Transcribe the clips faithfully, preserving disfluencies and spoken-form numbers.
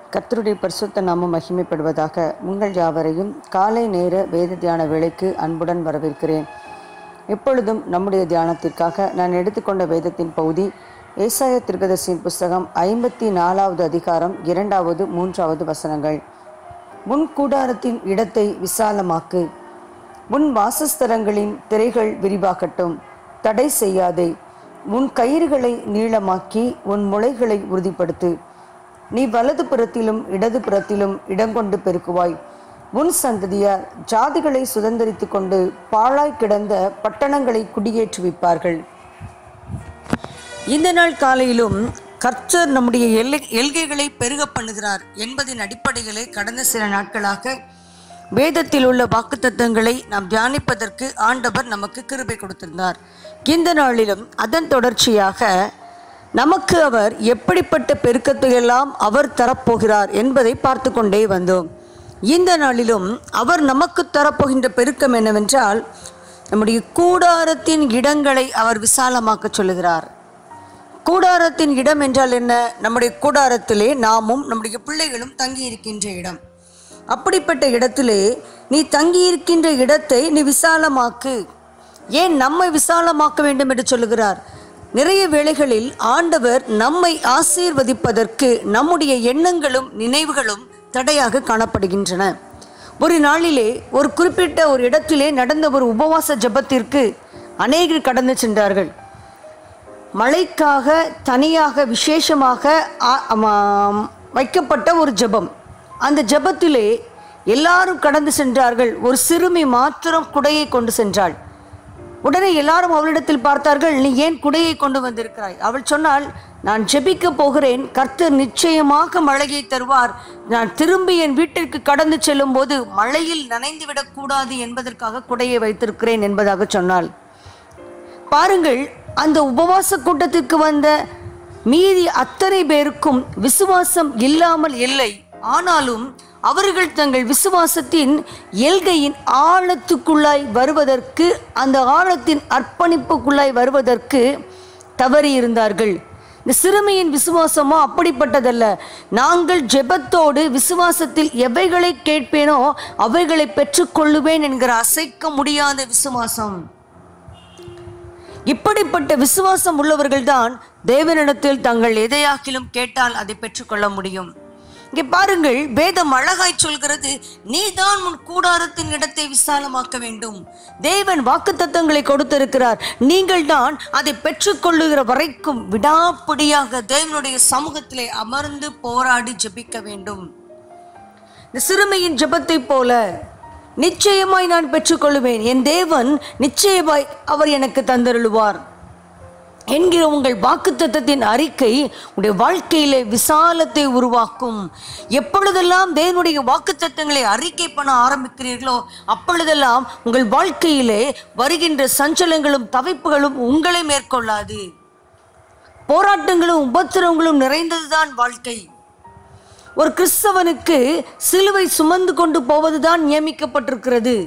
கர்த்தருடைய பரிசுத்த நாமம் மகிமைப்படுவதாக. உங்கள் யாவரையும் காலை நேர வேத தியான வேளைக்கு அன்புடன் வரவேற்கிறேன். எப்பொழுதும் நம்முடைய தியானத்திற்காக நான் எடுத்துக்கொண்ட வேதத்தின் பகுதி ஏசாயா தீர்க்கதரிசியின் புஸ்தகம் ஐம்பத்தி நாலாவது அதிகாரம் இரண்டாவது மூன்றாவது வசனங்கள். உன் கூடாரத்தின் இடத்தை விசாலமாக்கு, உன் வாசஸ்தலங்களின் திரைகள் விரிவாக்கட்டும், தடை செய்யாதே. உன் கயிறுகளை நீளமாக்கி உன் முளைகளை உறுதிப்படுத்து. நீ வலது புறத்திலும் இடது புறத்திலும் இடங்கொண்டு பெருக்குவாய். உன் சந்ததியார் ஜாதிகளை சுதந்திரித்து கொண்டு பாழாய் கிடந்த பட்டணங்களை குடியேற்றுவிப்பார்கள். இந்த நாள் காலையிலும் கர்த்தர் நம்முடைய எல்லை எல்கைகளை பெருக பண்ணுகிறார் என்பதின் அடிப்படையிலே கடந்த சில நாட்களாக வேதத்தில் உள்ள வாக்குத்தத்தங்களை நாம் தியானிப்பதற்கு ஆண்டவர் நமக்கு கிருபை கொடுத்திருந்தார். இந்த நாளிலும் அதன் தொடர்ச்சியாக நமக்கு அவர் எப்படிப்பட்ட பெருக்கத்தை எல்லாம் அவர் தரப்போகிறார் என்பதை பார்த்து கொண்டே வந்தோம். இந்த நாளிலும் அவர் நமக்கு தரப்போகின்ற பெருக்கம் என்னவென்றால், நம்முடைய கூடாரத்தின் இடங்களை அவர் விசாலமாக்க சொல்லுகிறார். கூடாரத்தின் இடம் என்றால் என்ன? நம்முடைய கூடாரத்திலே நாமும் நம்முடைய பிள்ளைகளும் தங்கி இருக்கின்ற இடம். அப்படிப்பட்ட இடத்திலே நீ தங்கியிருக்கின்ற இடத்தை நீ விசாலமாக்கு. ஏன் நம்மை விசாலமாக்க வேண்டும் என்று சொல்லுகிறார்? நிறைய வேளைகளில் ஆண்டவர் நம்மை ஆசீர்வதிப்பதற்கு நம்முடைய எண்ணங்களும் நினைவுகளும் தடையாக காணப்படுகின்றன. ஒரு நாளிலே ஒரு குறிப்பிட்ட ஒரு இடத்திலே நடந்த ஒரு உபவாச ஜெபத்திற்கு அநேகர் கடந்து சென்றார்கள். மழைக்காக தனியாக விசேஷமாக வைக்கப்பட்ட ஒரு ஜெபம். அந்த ஜெபத்திலே எல்லாரும் கடந்து சென்றார்கள். ஒரு சிறுமி மாத்திரம் குடையை கொண்டு சென்றாள். உடனே எல்லாரும் அவளிடத்தில் பார்த்தார்கள், நீ ஏன் குடையை கொண்டு வந்திருக்கிறாய்? அவள் சொன்னால், நான் ஜெபிக்க போகிறேன், கர்த்தர் நிச்சயமாக மழையை தருவார், நான் திரும்பி என் வீட்டிற்கு கடந்து செல்லும் போது மழையில் நனைந்து விடக்கூடாது என்பதற்காக குடையை வைத்திருக்கிறேன் என்பதாக சொன்னாள். பாருங்கள், அந்த உபவாச கூட்டத்திற்கு வந்த மீதி அத்தனை பேருக்கும் விசுவாசம் இல்லாமல் இல்லை. ஆனாலும் அவர்கள் தங்கள் விசுவாசத்தின் எல்கையின் ஆழத்துக்குள்ளாய் வருவதற்கு, அந்த ஆழத்தின் அர்ப்பணிப்புக்குள்ளாய் வருவதற்கு தவறி இருந்தார்கள். இந்த சிறுமியின் விசுவாசமோ அப்படிப்பட்டதல்ல. நாங்கள் ஜெபத்தோடு விசுவாசத்தில் எவைகளை கேட்பேனோ அவைகளை பெற்றுக்கொள்ளுவேன் என்கிற அசைக்க முடியாத விசுவாசம். இப்படிப்பட்ட விசுவாசம் உள்ளவர்கள்தான் தேவனிடத்தில் தங்கள் எதையாக்கிலும் கேட்டால் அதை பெற்றுக்கொள்ள முடியும். இங்கே பாருங்கள், வேதம் அழகாய் சொல்கிறது, நீதான் உன் கூடாரத்தின் இடத்தை விசாலமாக்க வேண்டும். தேவன் வாக்குத்தத்தங்களை கொடுத்திருக்கிறார். நீங்கள் தான் அதை பெற்றுக்கொள்ளுகிற வரைக்கும் விடாப்பிடியாக தேவனுடைய சமூகத்திலே அமர்ந்து போராடி ஜெபிக்க வேண்டும். இந்த சிறுமியின் ஜெபத்தை போல நிச்சயமாய் நான் பெற்றுக்கொள்வேன், என் தேவன் நிச்சயமாய் அவர் எனக்கு தந்தருளுவார் என்கிற உங்கள் வாக்குத்தத்தத்தின் அறிக்கை உடைய வாழ்க்கையிலே விசாலத்தை உருவாக்கும். எப்பொழுதெல்லாம் தேவனுடைய வாக்குத்தத்தங்களை அறிக்கை பண்ண ஆரம்பிக்கிறீர்களோ அப்பொழுதெல்லாம் உங்கள் வாழ்க்கையிலே வருகின்ற சஞ்சலங்களும் தவிப்புகளும் உங்களை மேற்கொள்ளாது. போராட்டங்களும் உபத்திரவங்களும் நிறைந்ததுதான் வாழ்க்கை. ஒரு கிறிஸ்தவனுக்கு சிலுவை சுமந்து கொண்டு போவதுதான் நியமிக்கப்பட்டிருக்கிறது.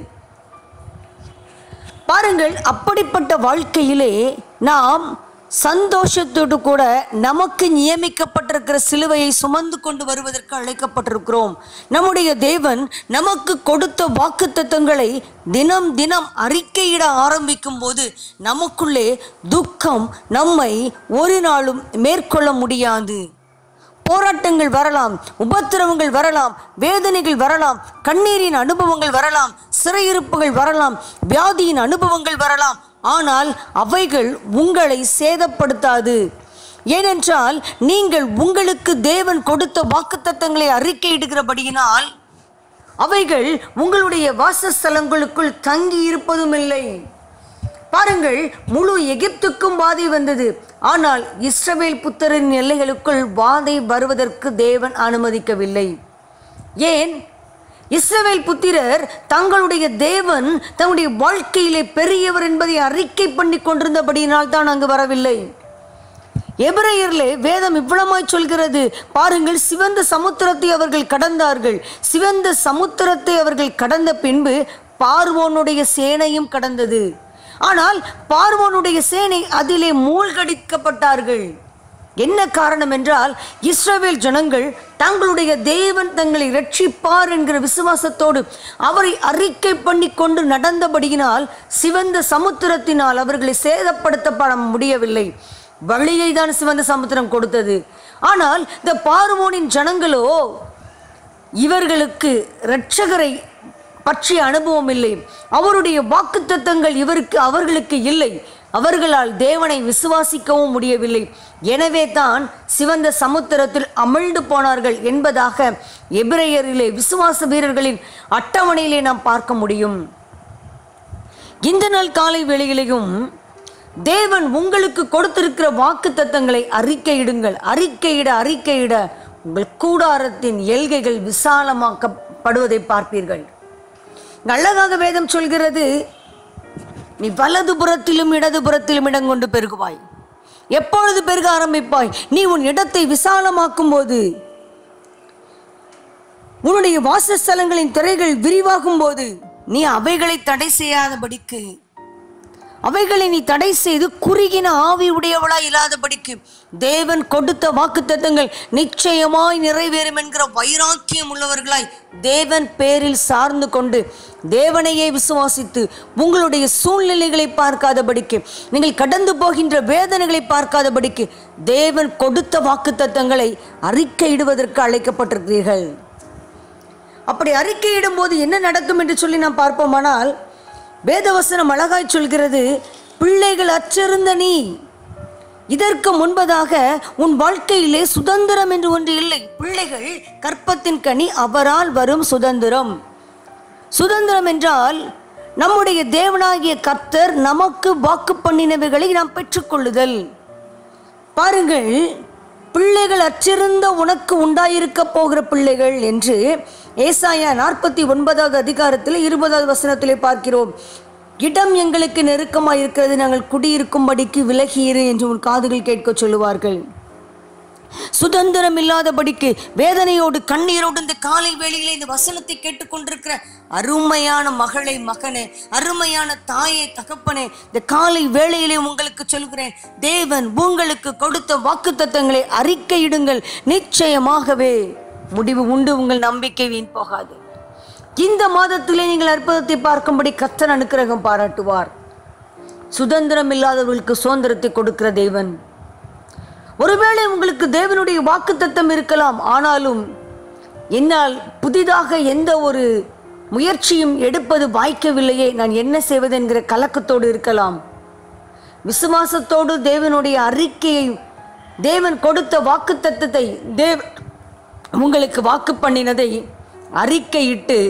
பாருங்கள், அப்படிப்பட்ட வாழ்க்கையிலே நாம் சந்தோஷத்தோடு கூட நமக்கு நியமிக்கப்பட்டிருக்கிற சிலுவையை சுமந்து கொண்டு வருவதற்கு அழைக்கப்பட்டிருக்கிறோம். நம்முடைய தேவன் நமக்கு கொடுத்த வாக்குத்தத்தங்களை தினம் தினம் அறிக்கையிட ஆரம்பிக்கும் போது நமக்குள்ளே துக்கம் நம்மை ஒரு நாளும் மேற்கொள்ள முடியாது. போராட்டங்கள் வரலாம், உபத்திரவங்கள் வரலாம், வேதனைகள் வரலாம், கண்ணீரின் அனுபவங்கள் வரலாம், சிறையிருப்புகள் வரலாம், வியாதியின் அனுபவங்கள் வரலாம். ஆனால் அவைகள் உங்களை சேதப்படுத்தாது. ஏனென்றால் நீங்கள் உங்களுக்கு தேவன் கொடுத்த வாக்குத்தத்தங்களை அறிக்கையிடுகிறபடியினால் அவைகள் உங்களுடைய வாசஸ்தலங்களுக்குள் தங்கி இருப்பதும் இல்லை. பாருங்கள், முழு எகிப்துக்கும் வாதை வந்தது. ஆனால் இஸ்ரவேல் புத்திரரின் எல்லைகளுக்குள் வாதை வருவதற்கு தேவன் அனுமதிக்கவில்லை. ஏன்? இஸ்ரவேல் புத்திரர் தங்களுடைய தேவன் தங்களுடைய வாழ்க்கையிலே பெரியவர் என்பதை அறிக்கை பண்ணி கொண்டிருந்தபடியினால் தான் அங்கு வரவில்லை. எபிரேயரிலே வேதம் இவ்வளமாய் சொல்கிறது. பாருங்கள், சிவந்த சமுத்திரத்தை அவர்கள் கடந்தார்கள். சிவந்த சமுத்திரத்தை அவர்கள் கடந்த பின்பு பார்வோனுடைய சேனையும் கடந்தது. ஆனால் பார்வோனுடைய சேனை அதிலே மூழ்கடிக்கப்பட்டார்கள். என்ன காரணம் என்றால், இஸ்ரவேல் ஜனங்கள் தங்களுடைய தேவன் தங்களை இரட்சிப்பார் என்கிற விசுவாசத்தோடு அவரை அறிக்கை பண்ணி கொண்டு நடந்தபடியினால் சிவந்த சமுத்திரத்தினால் அவர்களை சேதப்படுத்தப்பட முடியவில்லை. வழியை தான் சிவந்த சமுத்திரம் கொடுத்தது. ஆனால் இந்த பார்வோனின் ஜனங்களோ இவர்களுக்கு இரட்சகரை பற்றிய அனுபவம் இல்லை. அவருடைய வாக்குத்தத்தங்கள் இவருக்கு அவர்களுக்கு இல்லை. அவர்களால் தேவனை விசுவாசிக்கவும் முடியவில்லை. எனவே தான் சிவந்த சமுத்திரத்தில் அமிழ்ந்து போனார்கள் என்பதாக எபிரேயரிலே விசுவாச வீரர்களின் அட்டவணையிலே நாம் பார்க்க முடியும். இந்த நாள் காலை வேளையிலேயும் தேவன் உங்களுக்கு கொடுத்திருக்கிற வாக்குத்தத்தங்களை அறிக்கையிடுங்கள். அறிக்கையிட அறிக்கையிட உங்கள் கூடாரத்தின் எல்கைகள் விசாலமாக்கப்படுவதை பார்ப்பீர்கள். அழகாக வேதம் சொல்கிறது, நீ வலது புறத்திலும் இடது புறத்திலும் இடம் கொண்டு பெருகுவாய். எப்பொழுது பெருக ஆரம்பிப்பாய்? நீ உன் இடத்தை விசாலமாக்கும் போது, உன்னுடைய வாசஸ்தலங்களின் திரைகள் விரிவாகும் போது, நீ அவைகளை தடை செய்யாதபடிக்கு, அவைகளை நீ தடை செய்து குறுகின ஆவி உடையவளாய் இல்லாதபடிக்கு தேவன் கொடுத்த வாக்குத்தத்தங்கள் நிச்சயமாய் நிறைவேறும் என்கிற வைராக்கியம் உள்ளவர்களாய் தேவன் பேரில் சார்ந்து கொண்டு தேவனையே விசுவாசித்து உங்களுடைய சூழ்நிலைகளை பார்க்காதபடிக்கு, நீங்கள் கடந்து போகின்ற வேதனைகளை பார்க்காதபடிக்கு தேவன் கொடுத்த வாக்குத்தத்தங்களை அறிக்கையிடுவதற்கு அழைக்கப்பட்டிருக்கிறீர்கள். அப்படி அறிக்கையிடும் போது என்ன நடக்கும் என்று சொல்லி நாம் பார்ப்போமானால், வேதவசனம் அழகாய் சொல்கிறது, பிள்ளைகள் அற்றிருந்த நீ, இதற்கு முன்பதாக உன் வாழ்க்கையிலே சுதந்திரம் என்று ஒன்று இல்லை. பிள்ளைகள் கற்பத்தின் கனி, அவரால் வரும் சுதந்திரம். சுதந்திரம் என்றால் நம்முடைய தேவனாகிய கர்த்தர் நமக்கு வாக்கு பண்ணினவைகளை நாம் பெற்றுக்கொள்ளுதல். பாருங்கள், பிள்ளைகள் அற்றிருந்த உனக்கு உண்டாயிருக்க போகிற பிள்ளைகள் என்று ஏசாயா நாற்பத்தி ஒன்பதாவது அதிகாரத்தில் இருபதாவது வசனத்திலே பார்க்கிறோம். இடம் எங்களுக்கு நெருக்கமாக இருக்கிறது, நாங்கள் குடியிருக்கும்படிக்கு விலகியிரு என்று உன் காதுகள் கேட்க சொல்லுவார்கள். சுதந்திரம் இல்லாதபடிக்கு வேதனையோடு கண்ணீரோடு இந்த காலை வேளையிலே இந்த வசனத்தை கேட்டுக்கொண்டிருக்கிற அருமையான மகளே, மகனே, அருமையான தாயே, தகப்பனே, இந்த காலை வேளையிலே உங்களுக்கு சொல்கிறேன், தேவன் உங்களுக்கு கொடுத்த வாக்குத்தத்தங்களை அறிக்கையிடுங்கள். நிச்சயமாகவே முடிவு உண்டு. உங்கள் நம்பிக்கை வீண் போகாது. இந்த மாதத்திலே நீங்கள் அற்புதத்தை பார்க்கும்படி கர்த்தர் அனுக்கிரகம் பாராட்டுவார். சுதந்திரம் இல்லாதவர்களுக்கு சுதந்திரத்தை கொடுக்கிற தேவன். ஒருவேளை உங்களுக்கு தேவனுடைய வாக்குத்தத்தம் இருக்கலாம், ஆனாலும் என்னால் புதிதாக எந்த ஒரு முயற்சியும் எடுப்பது வாய்க்கவில்லையே, நான் என்ன செய்வது என்கிற கலக்கத்தோடு இருக்கலாம். விசுவாசத்தோடு தேவனுடைய அறிக்கையை, தேவன் கொடுத்த வாக்குத்தத்தத்தை, தேவ உங்களுக்கு வாக்கு பண்ணினதை அறிக்கையிட்டு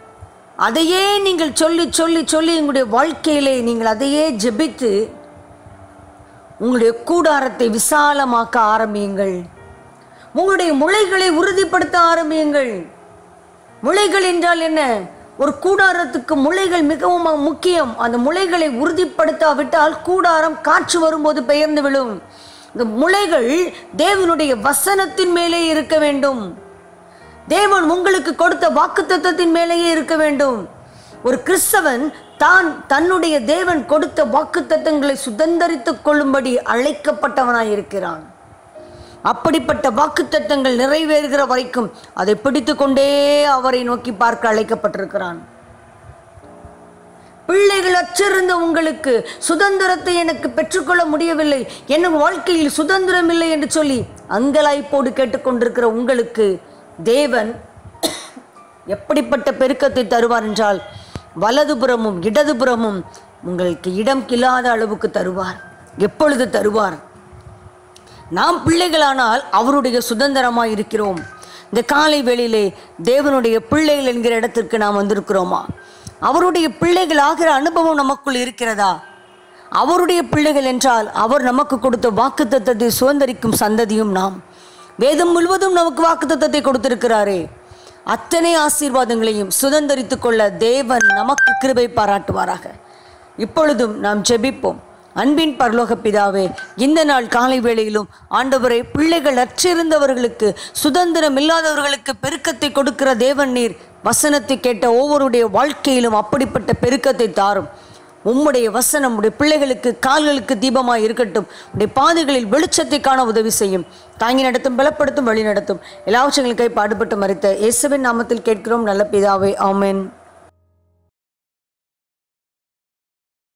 அதையே நீங்கள் சொல்லி சொல்லி சொல்லி உங்களுடைய வாழ்க்கையிலே நீங்கள் அதையே ஜெபித்து உங்களுடைய கூடாரத்தை விசாலமாக்க ஆரம்பியுங்கள். உங்களுடைய முளைகளை உறுதிப்படுத்த ஆரம்பியுங்கள். முளைகள் என்றால் என்ன? ஒரு கூடாரத்துக்கு முளைகள் மிகவும் முக்கியம். அந்த முளைகளை உறுதிப்படுத்தாவிட்டால் கூடாரம் காற்று வரும்போது பெயர்ந்து விழும். இந்த முளைகள் தேவனுடைய வசனத்தின் மேலே இருக்க வேண்டும். தேவன் உங்களுக்கு கொடுத்த வாக்குத்தத்தத்தின் மேலேயே இருக்க வேண்டும். ஒரு கிறிஸ்தவன் தான் தன்னுடைய தேவன் கொடுத்த வாக்குத்தத்தங்களை சுதந்தரித்துக் கொள்ளும்படி அழைக்கப்பட்டவனாய் இருக்கிறான். அப்படிப்பட்ட வாக்குத்தத்தங்கள் நிறைவேறுகிற வரைக்கும் அதை பிடித்து கொண்டே அவரை நோக்கி பார்க்க அழைக்கப்பட்டிருக்கிறான். பிள்ளைகள் அற்றிருந்த உங்களுக்கு சுதந்திரத்தை எனக்கு பெற்றுக்கொள்ள முடியவில்லை, என் வாழ்க்கையில் சுதந்திரம் இல்லை என்று சொல்லி அங்கலாய்ப்போடு கேட்டுக்கொண்டிருக்கிற உங்களுக்கு தேவன் எப்படிப்பட்ட பெருக்கத்தை தருவார் என்றால், வலதுபுறமும் இடதுபுறமும் உங்களுக்கு இடம் இல்லாத அளவுக்கு தருவார். எப்பொழுது தருவார்? நாம் பிள்ளைகளானால் அவருடைய சுதந்திரமாக இருக்கிறோம். இந்த காலை வேளையிலே தேவனுடைய பிள்ளைகள் என்கிற இடத்திற்கு நாம் வந்திருக்கிறோமா? அவருடைய பிள்ளைகள் ஆகிற அனுபவம் நமக்குள் இருக்கிறதா? அவருடைய பிள்ளைகள் என்றால் அவர் நமக்கு கொடுத்த வாக்குத்தத்தத்தை சுதந்திரிக்கும் சந்ததியும் நாம். வேதம் முழுவதும் நமக்கு வாக்குத்தத்தத்தை கொடுத்திருக்கிறாரே, அத்தனை ஆசீர்வாதங்களையும் சுதந்திரித்து கொள்ள தேவன் நமக்கு கிருபை பாராட்டுவாராக. இப்பொழுதும் நாம் ஜெபிப்போம். அன்பின் பரலோக பிதாவே, இந்த நாள் காலை வேளையிலும் ஆண்டவரே, பிள்ளைகள் அற்றிருந்தவர்களுக்கு, சுதந்திரம் இல்லாதவர்களுக்கு பெருக்கத்தை கொடுக்கிற தேவன் நீர். வசனத்தை கேட்ட ஒவ்வொருடைய வாழ்க்கையிலும் அப்படிப்பட்ட பெருக்கத்தை தாரும். உம்முடைய வசனம் உடைய பிள்ளைகளுக்கு கால்களுக்கு தீபமாக இருக்கட்டும். உடைய பாதைகளில் வெளிச்சத்தை காண உதவி செய்யும். தாங்கி நடத்தும், பலப்படுத்தும், வழி நடத்தும். எல்லாவற்றையும் கை பாடுபட்டு மறித்த இயேசுவின் நாமத்தில் கேட்கிறோம் நல்ல பிதாவே, ஆமென்.